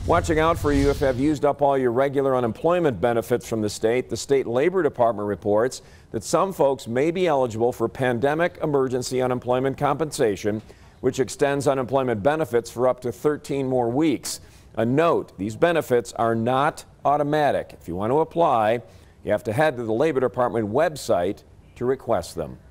Watching out for you if you have used up all your regular unemployment benefits from the state Labor Department reports that some folks may be eligible for pandemic emergency unemployment compensation, which extends unemployment benefits for up to 13 more weeks. A note, these benefits are not automatic. If you want to apply, you have to head to the Labor Department website to request them.